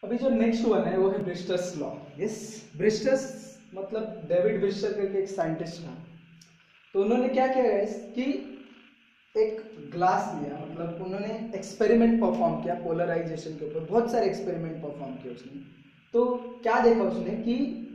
अभी जो next one है वो है ब्रिस्टर्स लॉ। यस, ब्रिस्टर्स मतलब डेविड ब्रिस्टर करके एक साइंटिस्ट था। तो उन्होंने क्या किया है कि एक ग्लास लिया, मतलब उन्होंने एक्सपेरिमेंट परफॉर्म किया पोलराइजेशन के ऊपर, बहुत सारे एक्सपेरिमेंट परफॉर्म किए उसने। तो क्या देखा उसने कि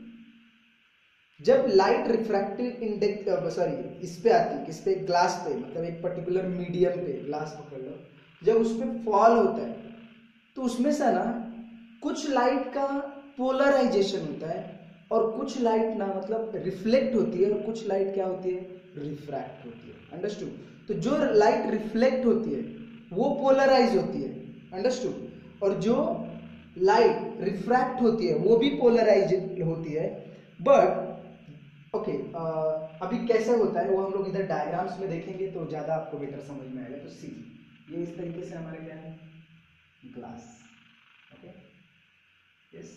जब लाइट रिफ्रैक्टिव इंडेक्स इस पे आती है, किस पे, ग्लास पे, मतलब एक पर्टिकुलर मीडियम पे, ग्लास पकड़ लो, जब उस पे फॉल होता है तो उसमें से ना कुछ लाइट का पोलराइजेशन होता है और कुछ लाइट ना मतलब रिफ्लेक्ट होती है और कुछ लाइट क्या होती है, रिफ्रैक्ट होती है। अंडरस्टूड? तो जो लाइट रिफ्लेक्ट होती है वो पोलराइज होती है, अंडरस्टूड, और जो लाइट रिफ्रैक्ट होती है वो भी पोलराइज होती है। बट ओके, अभी कैसे होता है वो हम लोग इधर डायग्राम्स में देखेंगे तो ज़्यादा आपको बेटर समझ में आएगा। तो सी, ये इस तरीके से हमारे क्या है, glass. Okay, yes,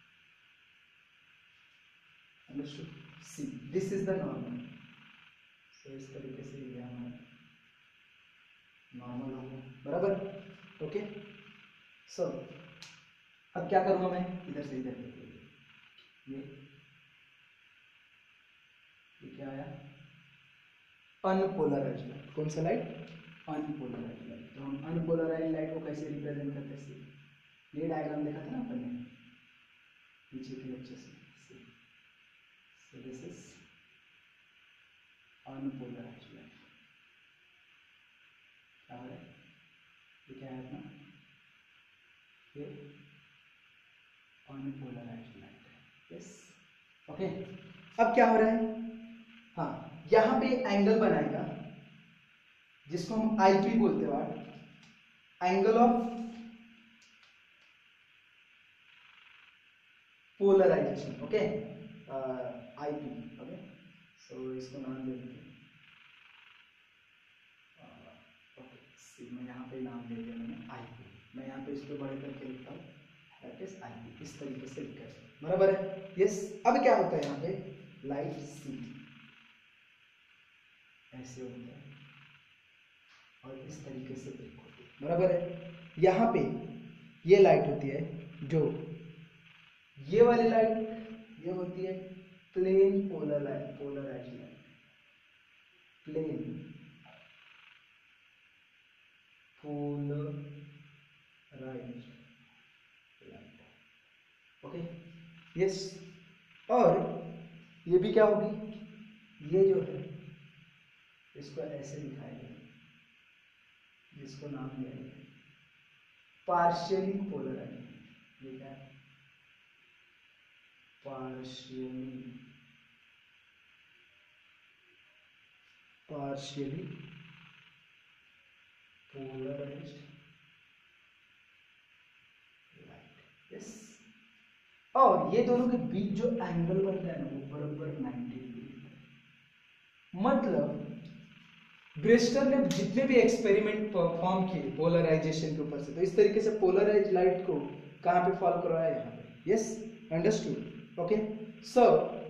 understood. See, this is the normal. So इस तरीके से ये हमारा नॉर्मल होगा, बराबर। ओके, सो अब क्या करूँगा मैं, इधर से इधर ये क्या आया, अनपोलराइज्ड लाइट। कौन सा लाइट, अनपोलराइज्ड लाइट। तो हम अनपोलराइज्ड लाइट को कैसे रिप्रेजेंट करते हैं, ये डायग्राम देखा था ना अपन ने पीछे के लेक्चर से। So this is unpolarized light। क्या हो रहा है, ये क्या है अपना, ये अनपोलराइज्ड लाइट है। Yes, okay. अब क्या हो रहा है, हाँ, यहाँ पे एंगल बनाएगा जिसको हम आईपी बोलते हैं, angle of polarisation. Okay, IP. Okay, so इसको नाम दे देंगे, ओके, मैं यहाँ पे नाम दे दिया मैंने आईपी। मैं यहाँ पे इसको बड़े करके लिखता हूँ, दैट इज आईपी। इस तरीके से लिखा है, बराबर है। यस, अब क्या होता है यहाँ पे, लाइट सी ऐसे होता है और इस तरीके से ब्रेक होती है, बराबर है। यहाँ पे ये लाइट होती है, जो ये वाली लाइट ये होती है plane polarised light, plane polarised light. Okay, yes. और ये भी क्या होगी, ये जो है इसको ऐसे दिखाएंगे, जिसको नाम दिया गया पार्शियली पोलराइज्ड। ये क्या है, पार्शियली पोलराइज्ड लाइट। यस, और ये दोनों के बीच जो एंगल बनता है ना वो बराबर 90 डिग्री। मतलब ब्रिस्टर ने जितने भी एक्सपेरिमेंट परफॉर्म किए पोलराइजेशन के ऊपर से, तो इस तरीके से पोलराइज लाइट को कहाँ पे फॉलो करवाया, यहाँ पे। Yes, understood. ओके, सो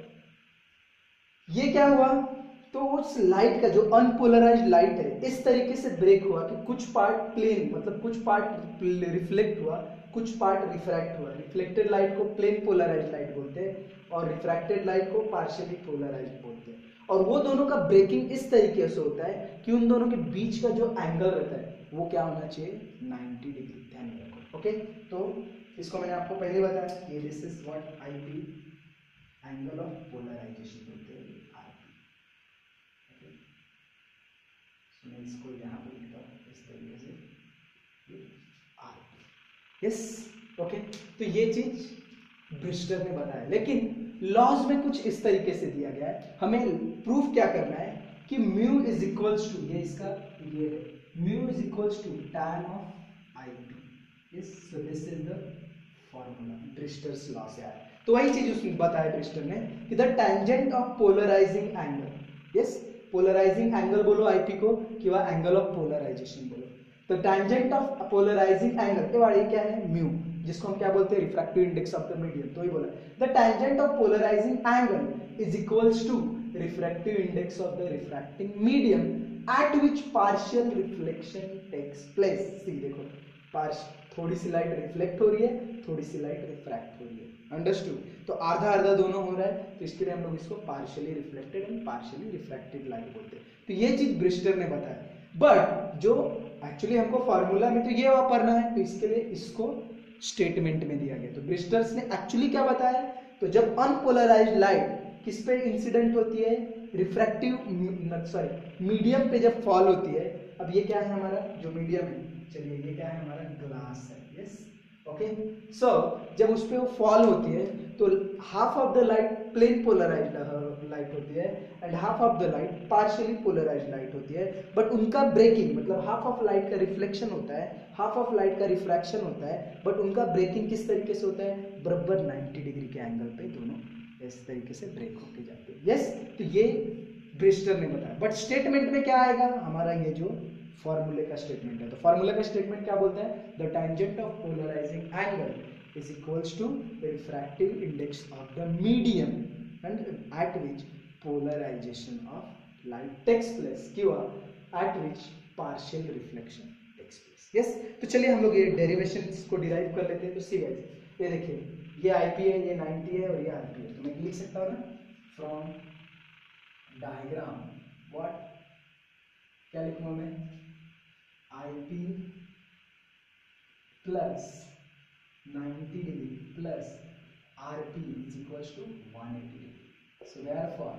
ये क्या हुआ, तो उस लाइट का जो अनपोलराइज्ड लाइट है इस तरीके से ब्रेक हुआ कि कुछ पार्ट प्लेन, मतलब कुछ पार्ट रिफ्लेक्ट हुआ, कुछ पार्ट रिफ्रैक्ट हुआ। रिफ्लेक्टेड लाइट को प्लेन पोलराइज्ड लाइट बोलते हैं और रिफ्रैक्टेड लाइट को पार्शियली पोलराइज्ड बोलते हैं। और वो दोनों का ब्रेकिंग इस तरीके से होता है कि उन दोनों के बीच का जो एंगल रहता है वो क्या होना चाहिए, 90 डिग्री। ध्यान रखो। ओके, तो इसको मैंने आपको पहले बताया कि this is what IP, angle of polarisation बोलते हैं आईपी। ओके, सो मैं इसको यहाँ पर लिखता हूँ इस तरीके से, आईपी। Yes, okay. तो ये चीज ब्रिस्टर ने बताया, लेकिन लॉज में कुछ इस तरीके से दिया गया है। हमें प्रूफ क्या करना है कि म्यू इज इक्वल्स टू, ये इसका ये है, mu is equals to tan of IP. Yes, so this is the formula, Brewster's law से आया। तो वही चीज उसने बताया ब्रिस्टर ने कि the tangent of polarising angle. Yes, polarising angle बोलो आईपी को, कि वह एंगल ऑफ पोलराइजेशन बोलो। तो टेंजेंट ऑफ पोलराइजिंग एंगल के बारे में क्या है, म्यू, जिसको हम क्या बोलते हैं, refractive index of the medium. तो ही बोला the tangent of polarising angle is equals to refractive index of the refracting medium at which partial reflection takes place. See देखो, थोड़ी सी लाइट रिफ्लेक्ट हो रही है, थोड़ी सी लाइट रिफ्रैक्ट हो रही है। अंडरस्टूड? तो आधा आधा दोनों हो रहा है, तो इसके लिए हम लोग इसको partially reflected and partially refracted light बोलते हैं। तो ये चीज ब्रिस्टर ने बताया, बट जो एक्चुअली हमको फॉर्मूला में तो ये वापरना है, तो इसके लिए इसको स्टेटमेंट में दिया गया। तो ब्रिस्टर्स ने एक्चुअली क्या बताया, तो जब अनपोलराइज्ड लाइट किस पे इंसिडेंट होती है, रिफ्रैक्टिव सॉरी मीडियम पे जब फॉल होती है, अब ये क्या है हमारा जो मीडियम है, चलिए ये क्या है हमारा ग्लास है, यस ओके। सो जब उस पे वो फॉल होती है तो half of the light plane polarised light होती है and half of the light partially polarised light होती है, बट उनका ब्रेकिंग मतलब हाफ ऑफ लाइट का रिफ्लेक्शन होता है, हाफ ऑफ लाइट का रिफ्रैक्शन होता है, बट उनका ब्रेकिंग किस तरीके से होता है, बराबर 90 डिग्री के एंगल पे दोनों इस तरीके से ब्रेक होके जाते हैं। यस, तो ये ब्रिस्टर ने बताया, बट स्टेटमेंट में क्या आएगा हमारा, ये जो फॉर्मूले का स्टेटमेंट है, तो फॉर्मूले का स्टेटमेंट क्या बोलता है, the tangent of polarising angle is equals to the refractive index of the medium and at which polarisation of light takes place किंवा at which partial reflection takes place. Yes, तो चलिए हम लोग ये डेरिवेशंस को डिराइव कर लेते हैं। तो सी गाइस, ये देखिए ये आईपी है, ये 90 है और ये आरपी है, तो मैं लिख सकता हूँ ना, फ्रॉम डायग्राम व्हाट, क्या लिखूंगा मैं, IP plus 90 degree plus RP is equals to 180 degree. So therefore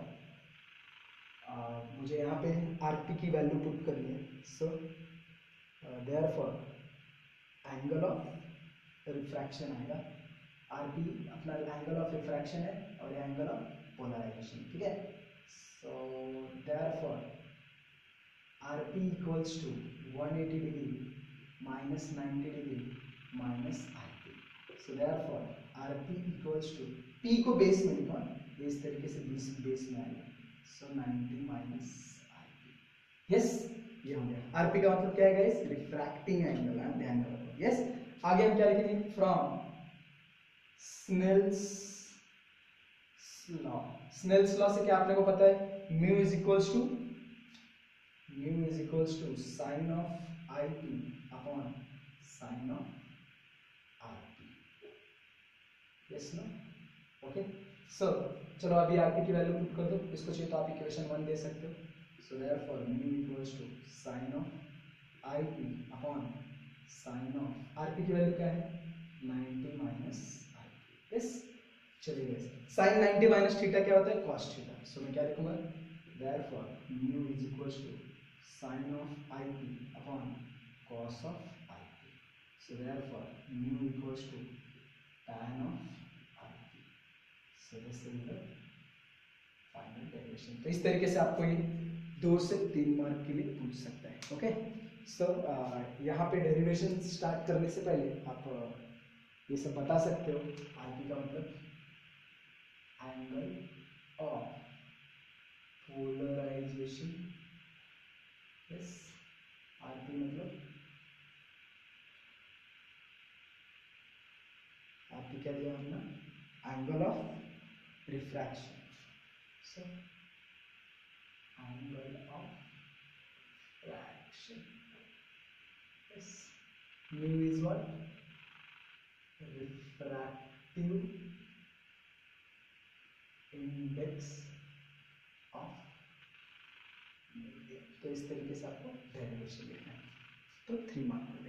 मुझे यहाँ पे आरपी की वैल्यू पुट करनी है, so therefore angle of refraction आएगा, आरपी अपना एंगल ऑफ रिफ्रैक्शन है और ये एंगल ऑफ पोलराइजेशन, ठीक है। So therefore RP equals to 180 degree minus 90 degree minus RP. So therefore RP equals to, P को बेस में लिखा, इस तरीके से बेस में आएगा, सो 90 माइनस आरपी। यस, ये हो गया। आरपी का मतलब क्या है गाइस, रिफ्रैक्टिंग एंगल है, ध्यान रखो। यस, आगे हम क्या लिखेंगे, from Snell's law, Snell's law से क्या आपने को पता है, mu is equals to sine of I P upon sine of R P. Yes no, okay. So चलो अभी आरपी की वैल्यू पुट कर दो, इसको चाहिए तो आप इक्वेशन 1 दे सकते हो। So therefore mu equals to sine of I P upon sine of RP की वैल्यू क्या है, 90 माइनस आरपी। यस, चलिए साइन 90 माइनस थीटा क्या होता है, कॉस थीटा। सो मैं क्या लिखूंगा, therefore mu is equals to sine of I P upon cos of I P. So therefore mu equals to tan of I P. So this is the final derivation. तो इस तरीके से आपको ये 2 से 3 मार्क के लिए पूछ सकता है, ओके। सो यहाँ पे डेरिवेशन स्टार्ट करने से पहले आप ये सब बता सकते हो, आरपी का मतलब angle of polarisation, yes, RP मतलब आरपी क्या दिया हमने, angle of refraction, so angle of refraction, yes, mu is what, refractive index of medium. तो इस तरीके से आपको डेरिवेशन लिखना है, तो 3 मार्क।